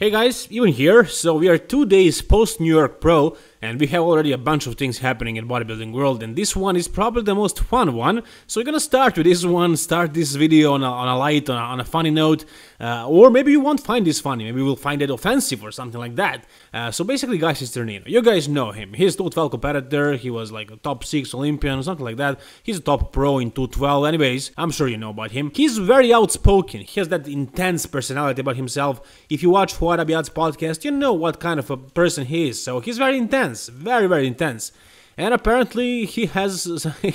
Hey guys, Ewan here. So we are 2 days post New York Pro and we have already a bunch of things happening in bodybuilding world, and this one is probably the most fun one. So we're gonna start with this one, start this video on a light, on a funny note, or maybe you won't find this funny, maybe you will find it offensive or something like that. So basically guys, it's Ternino. You guys know him. He's a 212 competitor, he was like a top 6 Olympian or something like that. He's a top pro in 212 anyways, I'm sure you know about him. He's very outspoken, he has that intense personality about himself. If you watch Fuad Abiad's podcast, you know what kind of a person he is, so he's very intense. Very intense, and apparently he has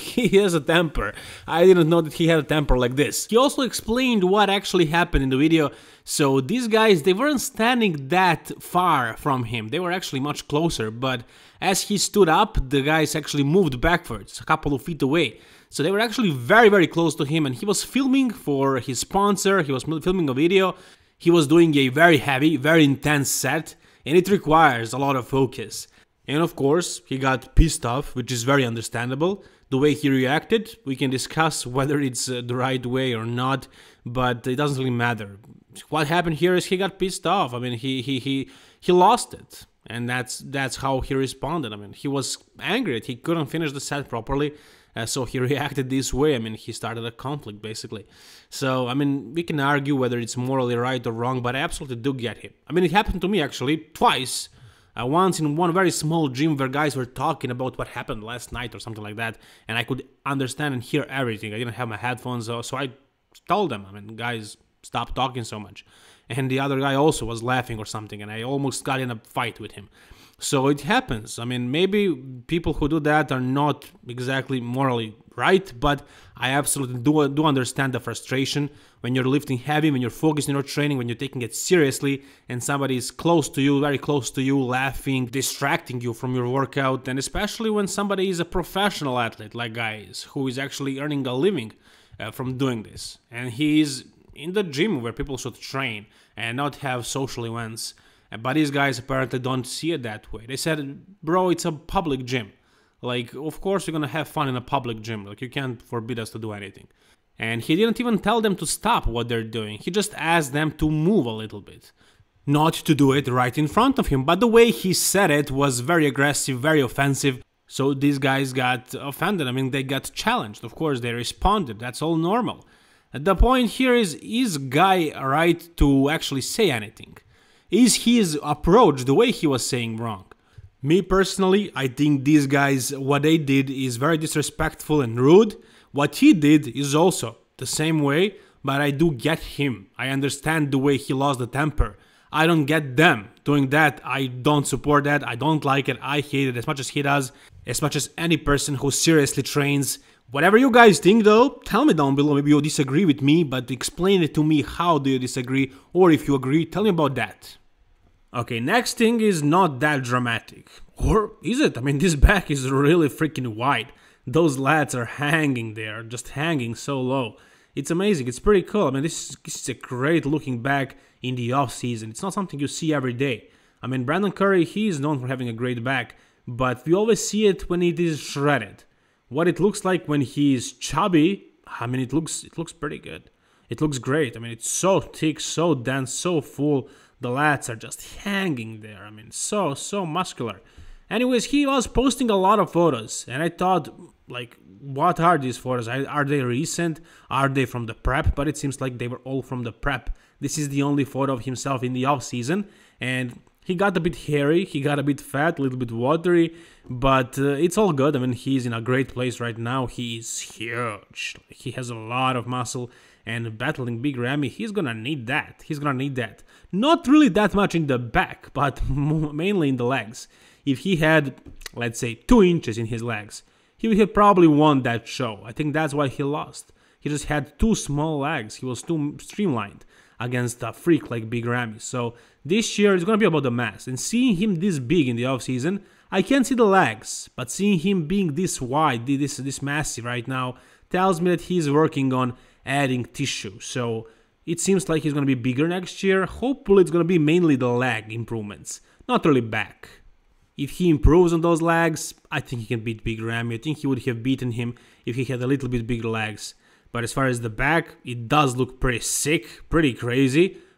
a temper. I didn't know that he had a temper like this. He also explained what actually happened in the video. So these guys, they weren't standing that far from him, they were actually much closer, but as he stood up, the guys actually moved backwards a couple of feet away. So they were actually very close to him, and he was filming for his sponsor. He was filming a video. He was doing a very heavy, very intense set, and it requires a lot of focus. And of course, he got pissed off, which is very understandable. The way he reacted, we can discuss whether it's the right way or not, but it doesn't really matter. What happened here is he got pissed off. I mean, he lost it, and that's how he responded. I mean, he was angry that he couldn't finish the set properly, so he reacted this way. I mean, he started a conflict basically. So I mean, we can argue whether it's morally right or wrong, but I absolutely do get him. I mean, it happened to me actually twice. Once in one very small gym where guys were talking about what happened last night or something like that, and I could understand and hear everything. I didn't have my headphones, so I told them, I mean, guys, stop talking so much. And the other guy also was laughing or something, and I almost got in a fight with him. So it happens. I mean, maybe people who do that are not exactly morally right, but I absolutely do understand the frustration when you're lifting heavy, when you're focused on your training, when you're taking it seriously, and somebody is close to you, very close to you, laughing, distracting you from your workout, and especially when somebody is a professional athlete like guys, who is actually earning a living from doing this, and he is in the gym where people should train and not have social events. But these guys apparently don't see it that way. They said, bro, it's a public gym. Like, of course you're gonna have fun in a public gym. Like, you can't forbid us to do anything. And he didn't even tell them to stop what they're doing. He just asked them to move a little bit. Not to do it right in front of him. But the way he said it was very aggressive, very offensive. So these guys got offended. I mean, they got challenged. Of course, they responded. That's all normal. The point here is Guy right to actually say anything? Is his approach, the way he was saying, wrong? Me personally, I think these guys, what they did is very disrespectful and rude. What he did is also the same way, but I do get him. I understand the way he lost the temper. I don't get them doing that. I don't support that. I don't like it. I hate it as much as he does, as much as any person who seriously trains. Whatever you guys think though, tell me down below. Maybe you'll disagree with me, but explain it to me. How do you disagree? Or if you agree, tell me about that. Okay, next thing is not that dramatic. Or is it? I mean, this back is really freaking wide. Those lats are hanging there, just hanging so low. It's amazing, it's pretty cool. I mean, this is a great looking back in the off season. It's not something you see every day. I mean, Brandon Curry, he is known for having a great back, but we always see it when it is shredded. What it looks like when he is chubby, I mean, it looks pretty good. It looks great. I mean, it's so thick, so dense, so full. The lats are just hanging there. I mean, so muscular. Anyways, he was posting a lot of photos, and I thought, like, what are these photos? Are they recent? Are they from the prep? But it seems like they were all from the prep. This is the only photo of himself in the off season, and he got a bit hairy, he got a bit fat, a little bit watery, but it's all good. I mean, he's in a great place right now. He is huge. He has a lot of muscle, and battling Big Ramy, he's gonna need that. He's gonna need that. Not really that much in the back, but mainly in the legs. If he had, let's say, 2 inches in his legs, he would have probably won that show. I think that's why he lost. He just had 2 small legs. He was too streamlined against a freak like Big Ramy. So this year is going to be about the mass. And seeing him this big in the offseason, I can't see the legs. But seeing him being this wide, this massive right now, tells me that he's working on adding tissue. So it seems like he's going to be bigger next year. Hopefully it's going to be mainly the leg improvements, not really back. If he improves on those legs, I think he can beat Big Ramy. I think he would have beaten him if he had a little bit bigger legs. But as far as the back, it does look pretty sick, pretty crazy.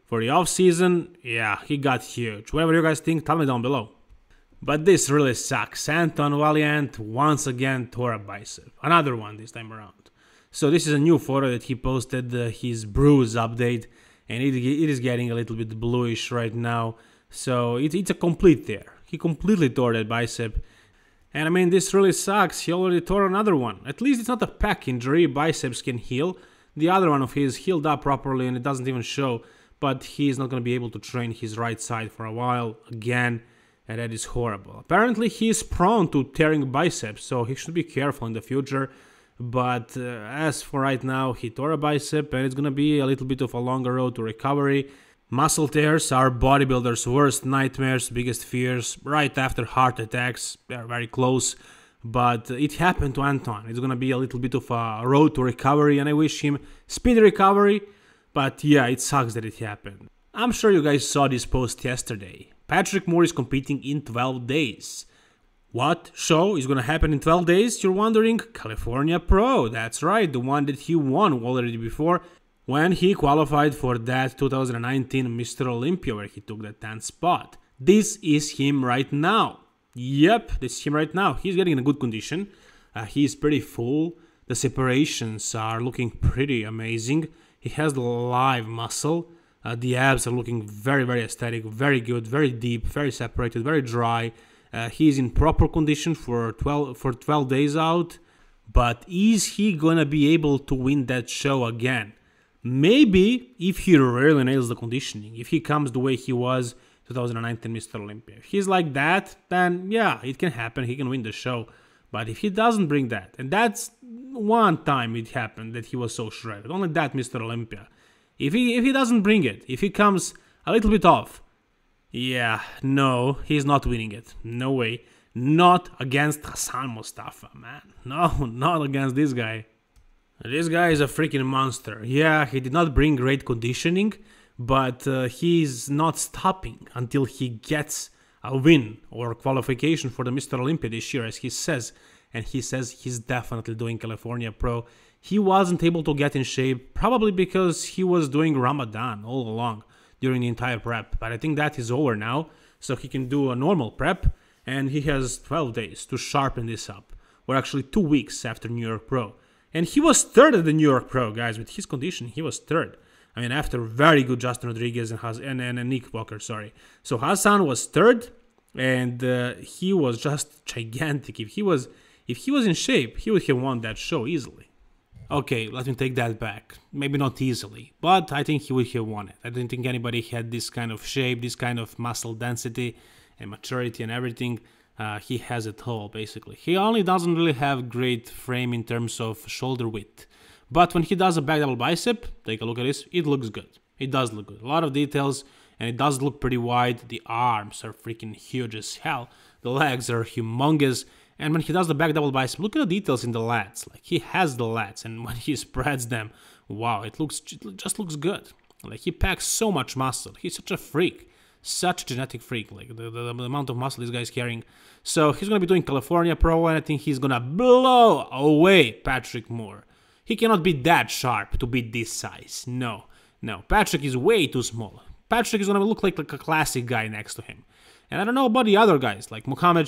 For the off-season, yeah, he got huge. Whatever you guys think, tell me down below. But this really sucks. Anton Valiant once again tore a bicep. Another one this time around. So this is a new photo that he posted, his bruise update. And it is getting a little bit bluish right now. So it's a complete tear. He completely tore that bicep. And I mean, this really sucks. He already tore another one. At least it's not a pec injury. Biceps can heal. The other one of his healed up properly and it doesn't even show. But he's not going to be able to train his right side for a while again. And that is horrible. Apparently, he is prone to tearing biceps, so he should be careful in the future. But as for right now, he tore a bicep, and it's gonna be a little bit of a longer road to recovery. Muscle tears are bodybuilders' worst nightmares, biggest fears, right after heart attacks. They're very close. But it happened to Anton. It's gonna be a little bit of a road to recovery, and I wish him speedy recovery. But yeah, it sucks that it happened. I'm sure you guys saw this post yesterday. Patrick Moore is competing in 12 days. What show is going to happen in 12 days? You're wondering? California Pro. That's right, the one that he won already before when he qualified for that 2019 Mr. Olympia where he took that 10th spot. This is him right now. Yep, this is him right now. He's getting in a good condition. He's pretty full. The separations are looking pretty amazing. He has the live muscle. The abs are looking very, very aesthetic, very good, very deep, very separated, very dry. He's in proper condition for 12 days out. But is he gonna be able to win that show again? Maybe if he really nails the conditioning. If he comes the way he was 2019 Mr. Olympia. If he's like that, then yeah, it can happen. He can win the show. But if he doesn't bring that, and that's one time it happened that he was so shredded, only that Mr. Olympia. If he doesn't bring it, if he comes a little bit off, yeah, no, he's not winning it. No way. Not against Hassan Mustafa, man. No, not against this guy. This guy is a freaking monster. Yeah, he did not bring great conditioning, but he's not stopping until he gets a win or qualification for the Mr. Olympia this year, as he says. And he says he's definitely doing California Pro. He wasn't able to get in shape, probably because he was doing Ramadan all along during the entire prep. But I think that is over now, so he can do a normal prep, and he has 12 days to sharpen this up. We're actually 2 weeks after New York Pro. And he was third at the New York Pro, guys. With his condition, he was third. I mean, after very good Justin Rodriguez and Nick Walker, sorry. So Hassan was third, and he was just gigantic. If he was in shape, he would have won that show easily. Okay, let me take that back. Maybe not easily, but I think he would have won it. I don't think anybody had this kind of shape, this kind of muscle density and maturity and everything. He has it all, basically. He only doesn't really have great frame in terms of shoulder width. But when he does a back double bicep, take a look at this, it looks good. It does look good. A lot of details, and it does look pretty wide. The arms are freaking huge as hell. The legs are humongous. And when he does the back double bicep, look at the details in the lats. Like, he has the lats, and when he spreads them, wow, it just looks good. Like, he packs so much muscle. He's such a freak, such a genetic freak. Like, the amount of muscle this guy's carrying. So he's gonna be doing California Pro, and I think he's gonna blow away Patrick Moore. He cannot be that sharp to be this size. No, Patrick is way too small. Patrick is gonna look like a classic guy next to him. And I don't know about the other guys, like Mohamed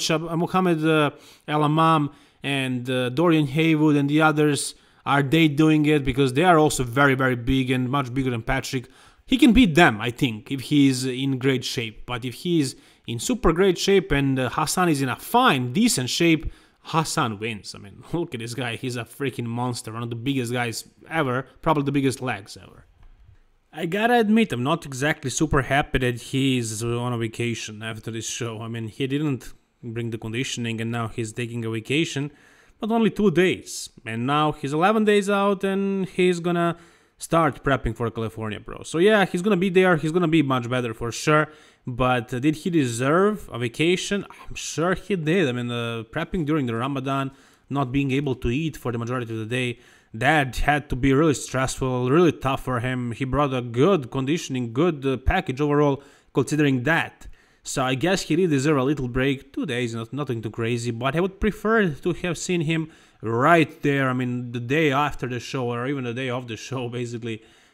El Amam and Dorian Haywood and the others. Are they doing it? Because they are also very, very big and much bigger than Patrick. He can beat them, I think, if he's in great shape. But if he's in super great shape and Hassan is in a fine, decent shape, Hassan wins. I mean, look at this guy. He's a freaking monster. One of the biggest guys ever. Probably the biggest legs ever. I gotta admit, I'm not exactly super happy that he's on a vacation after this show. I mean, he didn't bring the conditioning and now he's taking a vacation, but only 2 days. And now he's 11 days out and he's gonna start prepping for California Pro. So yeah, he's gonna be there. He's gonna be much better for sure. But did he deserve a vacation? I'm sure he did. I mean, prepping during the Ramadan, not being able to eat for the majority of the day, that had to be really stressful, really tough for him. He brought a good conditioning, good package overall, considering that. So I guess he did deserve a little break. 2 days, nothing too crazy, but I would prefer to have seen him right there. I mean, the day after the show, or even the day of the show, basically,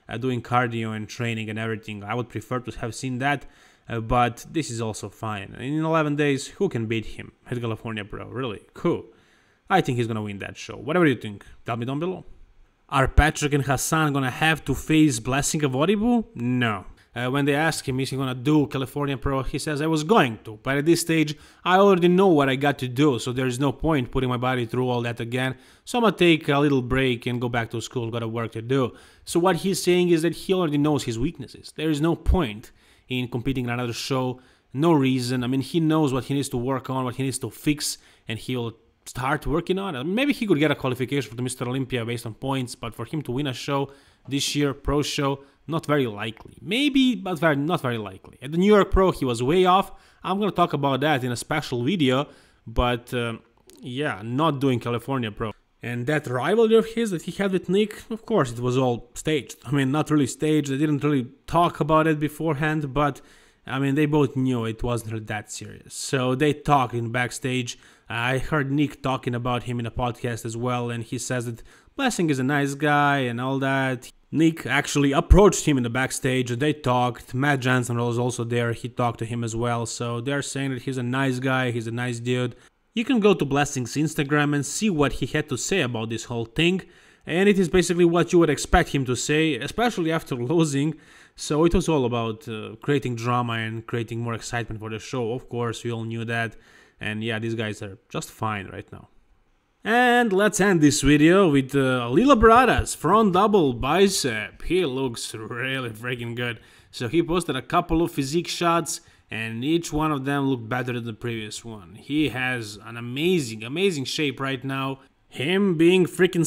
doing cardio and training and everything. I would prefer to have seen that, but this is also fine. In 11 days, who can beat him at California Pro? Really? Cool. I think he's gonna win that show. Whatever you think, tell me down below. Are Patrick and Hassan gonna have to face Blessing of Wadibu? No. When they ask him is he gonna do California Pro, he says I was going to, but at this stage I already know what I got to do, so there's no point putting my body through all that again. So I'm gonna take a little break and go back to school, got a work to do. So what he's saying is that he already knows his weaknesses. There is no point in competing in another show, no reason. I mean, he knows what he needs to work on, what he needs to fix, and he'll start working on it. Maybe he could get a qualification for the Mr. Olympia based on points, but for him to win a show this year, pro show, not very likely. Maybe, but not very likely. At the New York Pro, he was way off. I'm going to talk about that in a special video, but yeah, not doing California Pro. And that rivalry of his that he had with Nick, of course, it was all staged. I mean, not really staged. They didn't really talk about it beforehand, but I mean, they both knew it wasn't really that serious. So they talked in backstage. I heard Nick talking about him in a podcast as well, and he says that Blessing is a nice guy and all that. Nick actually approached him in the backstage. They talked. Matt Jansen was also there. He talked to him as well. So they're saying that he's a nice guy. He's a nice dude. You can go to Blessing's Instagram and see what he had to say about this whole thing. And it is basically what you would expect him to say, especially after losing. So it was all about creating drama and creating more excitement for the show. Of course, we all knew that. And yeah, these guys are just fine right now. And let's end this video with Lila Brada's front double bicep. He looks really freaking good. So he posted a couple of physique shots, and each one of them looked better than the previous one. He has an amazing shape right now. Him being freaking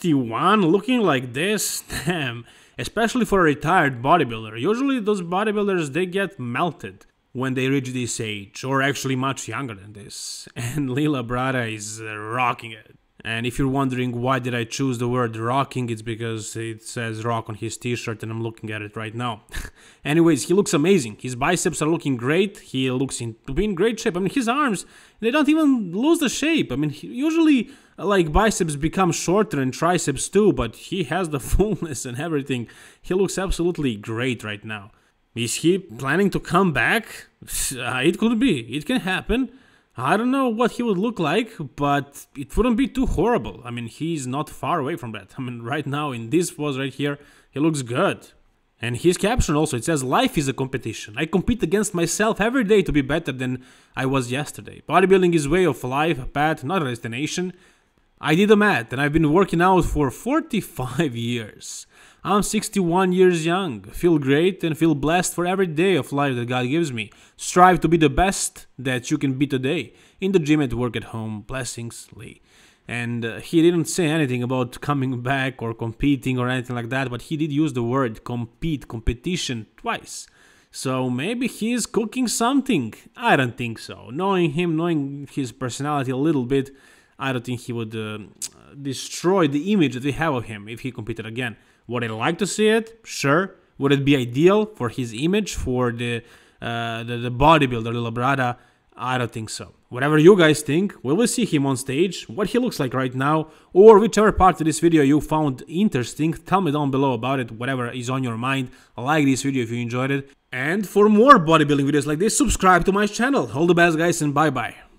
61, looking like this, damn. Especially for a retired bodybuilder. Usually those bodybuilders, they get melted when they reach this age, or actually much younger than this. And Lila Brada is rocking it. And if you're wondering why did I choose the word rocking, it's because it says rock on his t-shirt and I'm looking at it right now. Anyways, he looks amazing. His biceps are looking great. He looks to be in great shape. I mean, his arms, they don't even lose the shape. I mean, usually like biceps become shorter and triceps too, but he has the fullness and everything. He looks absolutely great right now. Is he planning to come back? It could be. It can happen. I don't know what he would look like, but it wouldn't be too horrible. I mean, he's not far away from that. I mean, right now in this pose right here, he looks good. And his caption also, it says, life is a competition. I compete against myself every day to be better than I was yesterday. Bodybuilding is way of life, a path, not a destination. I did the math, and I've been working out for 45 years. I'm 61 years young, feel great and feel blessed for every day of life that God gives me. Strive to be the best that you can be today. In the gym, at work, at home. Blessings, Lee. And he didn't say anything about coming back or competing or anything like that, but he did use the word competition twice. So maybe he's cooking something. I don't think so. Knowing him, knowing his personality a little bit, I don't think he would destroy the image that we have of him if he competed again. Would I like to see it? Sure. Would it be ideal for his image, for the bodybuilder Lila Brada? I don't think so. Whatever you guys think, will we see him on stage, what he looks like right now, or whichever part of this video you found interesting, tell me down below about it, whatever is on your mind. Like this video if you enjoyed it. And for more bodybuilding videos like this, subscribe to my channel. All the best guys and bye bye.